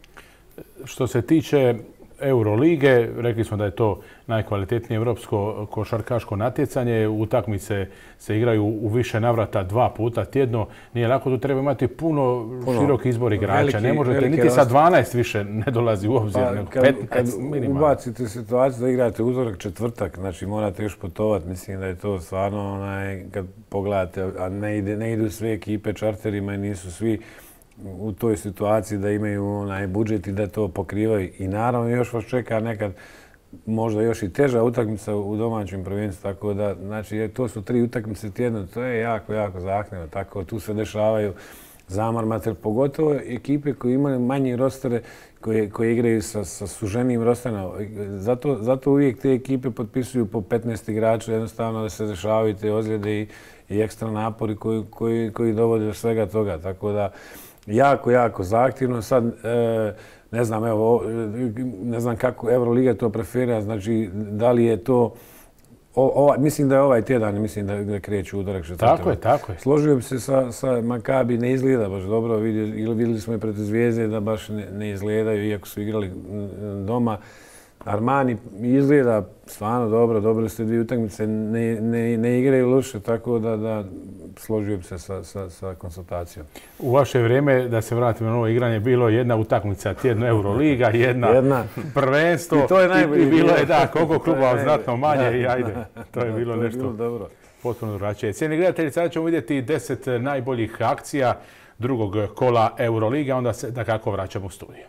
S1: Što se tiče Eurolige, rekli smo da je to najkvalitetnije europsko košarkaško natjecanje. Utakmice se igraju u više navrata dva puta tjedno. Nije lako, tu treba imati puno, puno širok izbor igrača. Veliki, ne možete, niti rost... sa dvanaest više ne dolazi u obzir, pa, nego petnaest kad minimalno.
S2: Ubacite situaciju da igrate uzorak četvrtak, znači morate još putovati, mislim da je to stvarno, onaj, kad pogledate, a ne, ide, ne idu sve ekipe čarterima i nisu svi u toj situaciji da imaju onaj budžet i da to pokrivaju. I naravno još vas čeka nekad možda još i teža utakmica u domaćem prvenstvu, tako da, znači, to su tri utakmice tjedno, to je jako, jako zahtjevno, tako tu se dešavaju zamor, pogotovo ekipe koje imaju manje rostere, koje, koje igraju sa, sa suženijim rosterima. Zato, zato uvijek te ekipe potpisuju po petnaest igrača, jednostavno da se dešavaju te ozljede i, i ekstra napori koji, koji, koji dovode do svega toga, tako da jako, jako zahtjevno. Sad, e, ne znam, evo, ne znam kako Euroliga to preferira, znači, da li je to, o, ova, mislim da je ovaj tjedan, mislim da, da kreću udarak četvrtak.
S1: Tako je, tako je.
S2: Složio bi se sa, sa Maccabi, ne izgleda baš dobro, vidjeli, vidjeli smo i protiv Zvijezde da baš ne, ne izgledaju, iako su igrali doma. Armani izgleda stvarno dobro, dobili ste dvije utakmice, ne, ne, ne igraju loše, tako da, da složio bi se sa, sa, sa konsultacijom.
S1: U vaše vrijeme, da se vratimo na ovo igranje, bilo jedna utakmica tjedno Euroliga, jedna, jedna. prvenstvo. I to je najbolje. I bilo je, da, koliko kluba znatno manje i ajde. To je bilo to je nešto bilo dobro. Potpuno drugačije. Cijeni gledatelji, sada ćemo vidjeti deset najboljih akcija drugog kola Euroliga, onda se da kako vraćamo u studiju.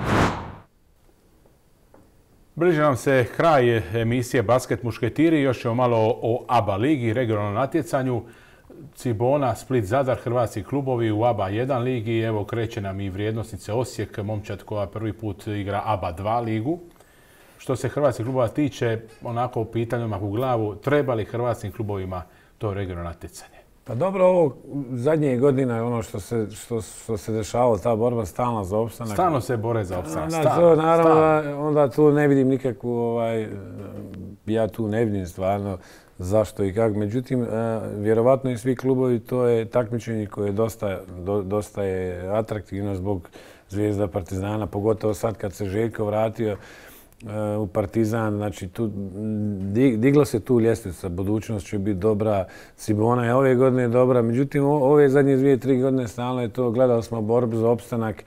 S1: Bliže nam se kraj emisije Basket mušketiri, još ćemo malo o A B A ligi, regionalnom natjecanju. Cibona, Split, Zadar, hrvatski klubovi u A B A jedan ligi. Evo kreće nam i vrijednosnice Osijek, momčad koja prvi put igra A B A dva ligu. Što se hrvatskih klubova tiče, onako u pitanjima u glavu, treba li hrvatskim klubovima to regionalno natjecanje?
S2: Pa dobro, ovo zadnje godine ono što se, što, što se dešavalo, ta borba stalna za opstanak.
S1: Stalno se bore za opstanak.
S2: Onda, to, naravno, da, onda tu ne vidim nikakvu, ovaj, ja tu ne vidim stvarno zašto i kako. Međutim, vjerovatno i svi klubovi, to je takmičenje koje je dosta, do, dosta je atraktivno zbog Zvijezda, Partizana, pogotovo sad kad se Željko vratio u Partizan, znači tu, digla se tu ljestvica, budućnost će biti dobra, Cibona je ove godine dobra, međutim ove zadnje dvije, tri godine stalno je to, gledali smo borbu za opstanak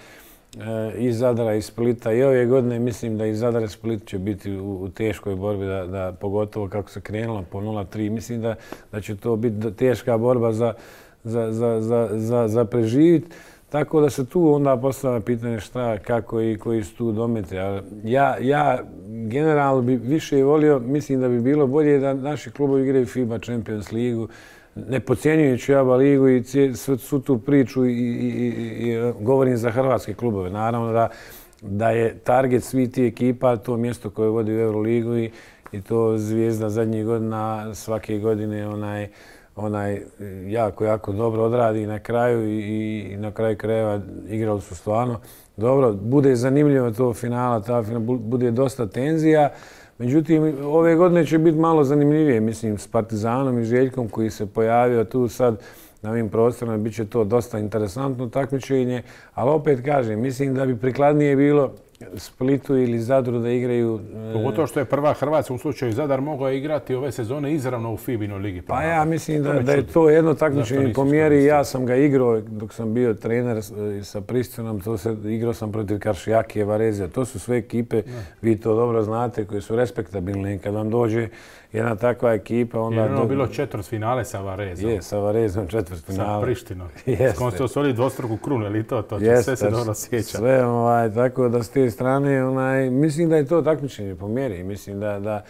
S2: i Zadara i Splita i ove godine mislim da i Zadar i Split će biti u, u teškoj borbi, da, da pogotovo kako se krenulo po nula tri, mislim da, da će to biti teška borba za, za, za, za, za, za preživit. Tako da se tu onda postavlja pitanje šta, kako i koji su tu dometi. Ja, ja generalno bi više volio, mislim da bi bilo bolje da naši klubovi igraju FIBA Champions ligu, ne podcjenjujući A B A ligu i svu tu priču i, i, i, i govorim za hrvatske klubove. Naravno da, da je target svih tih ekipa to mjesto koje vodi u Euroligu i, i to Zvijezda zadnjih godina, svake godine onaj, onaj jako, jako dobro odradi na kraju i, i na kraju krajeva igrali su stvarno dobro. Bude zanimljivo to finala, ta final, bude dosta tenzija. Međutim, ove godine će biti malo zanimljivije, mislim, s Partizanom i Željkom koji se pojavio tu sad na ovim prostorima, bit će to dosta interesantno takmičenje, ali opet kažem, mislim da bi prikladnije bilo Splitu ili Zadru da igraju...
S1: Pogotovo što je prva Hrvatska u slučaju Zadar mogao igrati ove sezone izravno u FIBA-inoj ligi.
S2: Pa ja mislim da, da je to jedno takmičenje po mjeri. Ja sam ga igrao dok sam bio trener sa Pristinom, to se, igrao sam protiv Karšijakije, Varezija. To su sve ekipe, ne. Vi to dobro znate, koje su respektabilne. Kad vam dođe jedna takva ekipa, onda...
S1: Jer ono do... bilo četvrt finale sa Varezom.
S2: Je, sa Varezom četvrt finale.
S1: Sa Prištinom. S kojom ste osvojili dvostruku krunu, ili to? To će
S2: Jeste,
S1: sve se dobro sjeća.
S2: Sve, ovaj, tako da s te strane, onaj, mislim da je to takmičenje po mjeri. Mislim da, da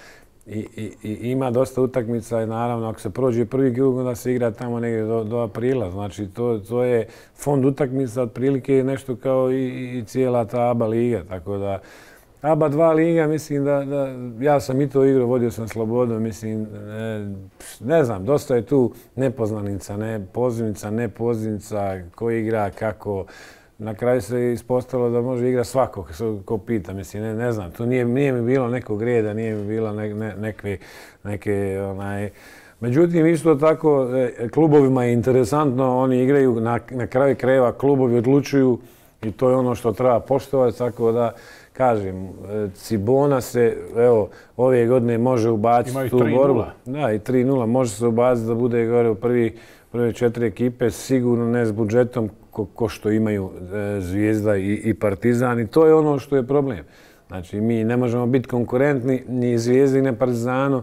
S2: I, i, i ima dosta utakmica i naravno ako se prođe prvi krug onda se igra tamo negdje do, do aprila. Znači to, to je fond utakmica otprilike nešto kao i, i cijela ta ABA liga. Tako da ABA dva liga, mislim da, da ja sam i to igrao, vodio sam Slobodu, mislim, ne, ne znam, dosta je tu nepoznanica, ne pozivnica, ne pozivnica, ko igra, kako. Na kraju se ispostavilo da može igra svako, ko pita, mislim, ne, ne znam, tu nije, nije mi bilo nekog reda, nije mi bilo ne, ne, neke, neke, onaj... Međutim, isto tako, klubovima je interesantno, oni igraju, na, na kraju krajeva klubovi odlučuju i to je ono što treba poštovati, tako da, kažem, Cibona se, evo, ove godine može ubaciti tu borbu. Da, i tri nula, može se ubaciti da bude gore u prvi, prve četiri ekipe, sigurno ne s budžetom ko, ko što imaju e, Zvijezda i, i Partizan i to je ono što je problem. Znači, mi ne možemo biti konkurentni ni Zvijezdi, ni Partizanu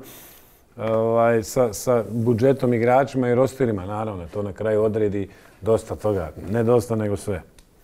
S2: ovaj, sa, sa budžetom igračima i rosterima, naravno, to na kraju odredi dosta toga, ne dosta nego sve.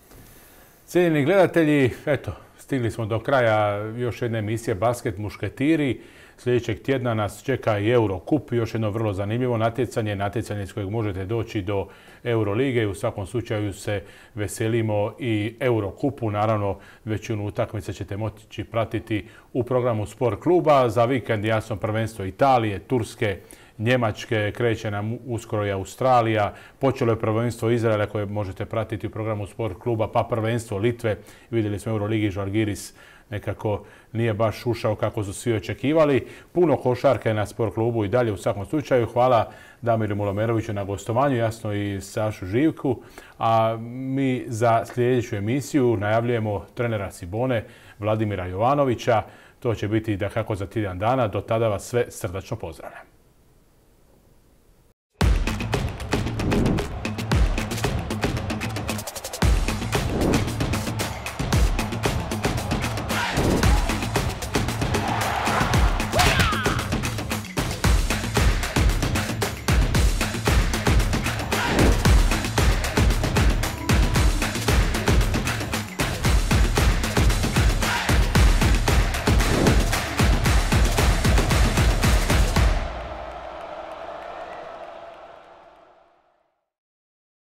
S1: Cijenjeni gledatelji, eto, stigli smo do kraja još jedne emisije Basket mušketiri. Sljedećeg tjedna nas čeka i Eurocup, još jedno vrlo zanimljivo natjecanje, natjecanje s kojeg možete doći do Eurolige. U svakom slučaju se veselimo i Eurocupu. Naravno, većinu utakmice ćete moći pratiti u programu Sport kluba. Za vikend jasno prvenstvo Italije, Turske, Njemačke, kreće nam uskoro i Australija. Počelo je prvenstvo Izraela koje možete pratiti u programu Sport kluba, pa prvenstvo Litve. Vidjeli smo Euroligi, Žalgiris nekako nije baš ušao kako su svi očekivali. Puno košarke na Sport klubu i dalje u svakom slučaju. Hvala Damiru Mulomeroviću na gostovanju, jasno i Sašu Živku. A mi za sljedeću emisiju najavljujemo trenera Cibone Vladimira Jovanovića. To će biti dakako za tjedan dana. Do tada vas sve srdačno pozdravljam.